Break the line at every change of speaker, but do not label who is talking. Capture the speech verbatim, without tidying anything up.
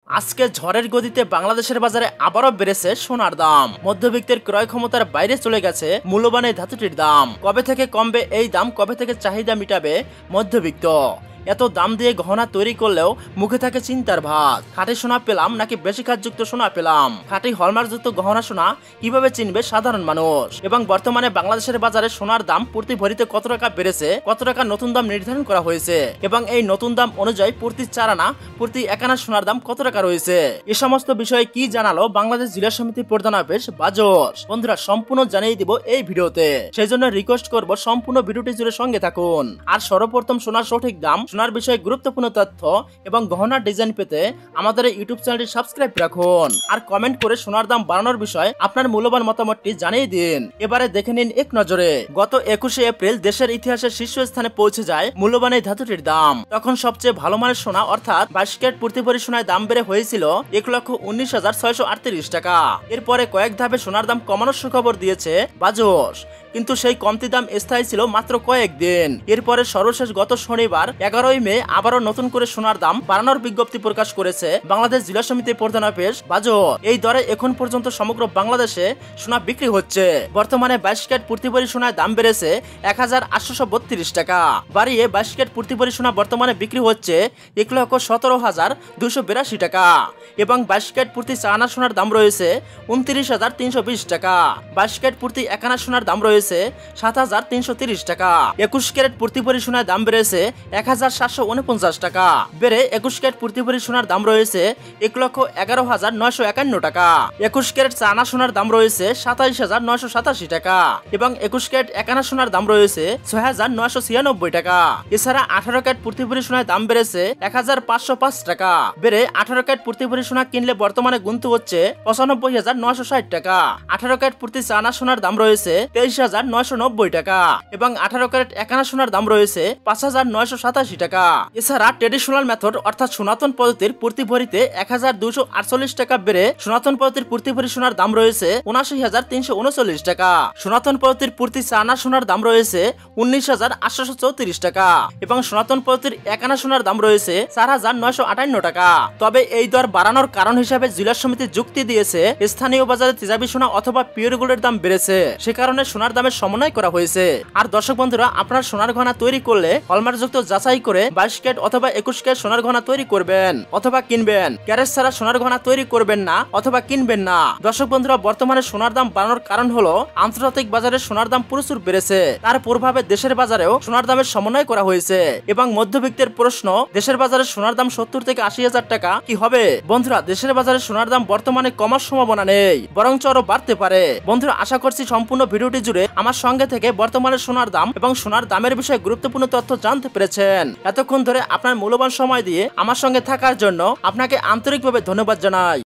আজকে ঝড়ের গতিতে বাংলাদেশের বাজারে আবারও বেড়েছে সোনার দাম। মধ্যবিত্তের ক্রয় ক্ষমতার বাইরে চলে গেছে মূল্যবান এই ধাতুটির দাম। কবে থেকে কমবে এই দাম, কবে থেকে চাহিদা মিটাবে মধ্যবিত্ত? এত দাম দিয়ে গহনা তৈরি করলেও মুখে থাকে চিন্তার ভাত। খাঁটি সোনা পেলাম নাকি বেশি খাতযুক্ত সোনা পেলাম? খাঁটি হলমার্কযুক্ত গহনা সোনা কিভাবে চিনবে সাধারণ মানুষ? এবং বর্তমানে বাংলাদেশের বাজারে সোনার দাম প্রতি ভরিতে কত টাকা বেড়েছে, কত টাকা নতুন দাম নির্ধারণ করা হয়েছে এবং এই নতুন দাম অনুযায়ী প্রতি চার আনা প্রতি এক আনা সোনার দাম কত টাকা রয়েছে, এ সমস্ত বিষয়ে কি জানালো বাংলাদেশ জেলা সমিতির প্রধান আপিস বাজস। বন্ধুরা, সম্পূর্ণ জানিয়ে দিব এই ভিডিওতে, সেই জন্য রিকোয়েস্ট করব সম্পূর্ণ ভিডিওটি জুড়ে সঙ্গে থাকুন। আর সর্বপ্রথম সোনার সঠিক দাম, সোনার বিষয়ে গুরুত্বপূর্ণ তথ্য এবং গহনার ডিজাইন পেতে আমাদের এই ইউটিউব চ্যানেলটি সাবস্ক্রাইব রাখুন। আর কমেন্ট করে সোনার দাম বাড়ানোর বিষয়ে আপনার মূল্যবান মতামতটি জানিয়ে দিন। এবারে দেখে নিন এক নজরে। গত একুশে এপ্রিল দেশের ইতিহাসের শীর্ষস্থানে পৌঁছে যায় মূল্যবান এই ধাতুটির দাম। তখন সবচেয়ে ভালো মানের সোনা অর্থাৎ বাইশ ক্যারেট প্রতি ভরি সোনায় দাম বেড়ে হয়েছিল এক লক্ষ উনিশ হাজার ছয়শো আটত্রিশ টাকা। এরপরে কয়েক ধাপে সোনার দাম কমানোর সুখবর দিয়েছে বাজস, কিন্তু সেই কমতি দাম স্থায়ী ছিল মাত্র কয়েকদিন। এরপরে সর্বশেষ গত শনিবার এগারোই মে আবারও নতুন করে সোনার দাম বাড়ানোর বিজ্ঞপ্তি প্রকাশ করেছে বাংলাদেশ জেলা সমিতির প্রধান আপিস বাজস। এই দরে এখন পর্যন্ত সমগ্র বাংলাদেশে সোনা বিক্রি হচ্ছে। বর্তমানে বাইশ ক্যারেট প্রতি ভরি সোনায় দাম বেড়েছে এক হাজার আটশো বত্রিশ টাকা, বাড়িয়ে বাইশ ক্যারেট প্রতি ভরি সোনা বর্তমানে বিক্রি হচ্ছে এক লক্ষ সতেরো হাজার দুশো বিরাশি টাকা এবং বাইশ ক্যারেট প্রতি চার আনা সোনার দাম রয়েছে উনত্রিশ হাজার তিনশো বিশ টাকা। বাইশ ক্যারেট প্রতি এক আনা সোনার দাম রয়েছে সাত হাজার তিনশো তিরিশ টাকা। একুশ ক্যারেট প্রতি ভরি সোনার দাম বেড়েছে এক হাজার সাতশো উনপঞ্চাশ টাকা, বেড়ে একুশ ক্যারেট প্রতি ভরি সোনার দাম রয়েছে এক লক্ষ এগারো হাজার নয়শো একান্ন টাকা। একুশ ক্যারেট চার আনা সোনার দাম রয়েছে সাতাইশ হাজার নয়শো সাতাশি টাকা এবং একুশ ক্যারেট এক আনা সোনার দাম রয়েছে ছয় হাজার নয়শো ছিয়ানব্বই টাকা। এছাড়া আঠারো ক্যারেট প্রতি ভরি সোনার দাম বেড়েছে এক হাজার পাঁচশো পাঁচ টাকা, বেড়ে আঠারো ক্যারেট প্রতি ভরি সোনা কিনলে বর্তমানে গুনতে হচ্ছে পঁচানব্বই হাজার নয়শো ষাট টাকা। আঠারো ক্যারেট প্রতি চার আনা সোনার দাম রয়েছে তেইশ হাজার নয়শো নব্বই টাকা এবং আঠারো ক্যারেট এক আনা সোনার দাম রয়েছে পাঁচ হাজার নয়শো সাতাশি টাকা। এছাড়া ট্রেডিশনাল মেথড অর্থাৎ সনাতন পদ্ধতির প্রতি ভরিতে এক হাজার দুশো আটচল্লিশ টাকা, বেড়ে সনাতন পদ্ধতির প্রতি ভরি সোনার দাম রয়েছে উনাশি হাজার তিনশো উনচল্লিশ টাকা। সনাতন পদ্ধতির প্রতি চার আনা সোনার দাম রয়েছে উনিশ হাজার আটশো চৌত্রিশ টাকা এবং সনাতন পদ্ধতির এক আনা সোনার দাম রয়েছে চার হাজার নয়শো আটান্ন টাকা। তবে এই দর বাড়ানোর কারণ হিসাবে জেলা সমিতি যুক্তি দিয়েছে, স্থানীয় বাজারে তেজাবি সোনা অথবা পিওর গোল্ডের দাম বেড়েছে, সে কারণে সোনার দামের সমন্বয় করা হয়েছে। আর দর্শক বন্ধুরা, আপনার সোনার গহনা তৈরি করলে হলমার্কযুক্ত যাচাই করে বাইশ ক্যারেট অথবা একুশ ক্যারেট সোনার গহনা তৈরি করবেন অথবা কিনবেন। ক্যারেট ছাড়া সোনার গহনা তৈরি করবেন না অথবা কিনবেন না। দর্শক বন্ধুরা, বর্তমানে সোনার দাম বাড়ানোর কারণ হলো আন্তর্জাতিক বাজারে সোনার দাম প্রচুর বেড়েছে, তার প্রভাবে দেশের বাজারেও সোনার দামের সমন্বয় করা হয়েছে। এবং মধ্যবিত্তের প্রশ্ন, দেশের বাজারে সোনার দাম সত্তর থেকে আশি হাজার টাকা কি হবে? বন্ধুরা, দেশের বাজারে সোনার দাম বর্তমানে কমার সম্ভাবনা নেই, বরঞ্চ আরো বাড়তে পারে। বন্ধুরা, আশা করছি সম্পূর্ণ ভিডিওটি জুড়ে আমার সঙ্গে থেকে বর্তমানে সোনার দাম এবং সোনার দামের বিষয়ে গুরুত্বপূর্ণ তথ্য জানতে পেরেছেন। এতক্ষণ ধরে আপনার মূল্যবান সময় দিয়ে আমার সঙ্গে থাকার জন্য আপনাকে আন্তরিকভাবে ধন্যবাদ জানাই।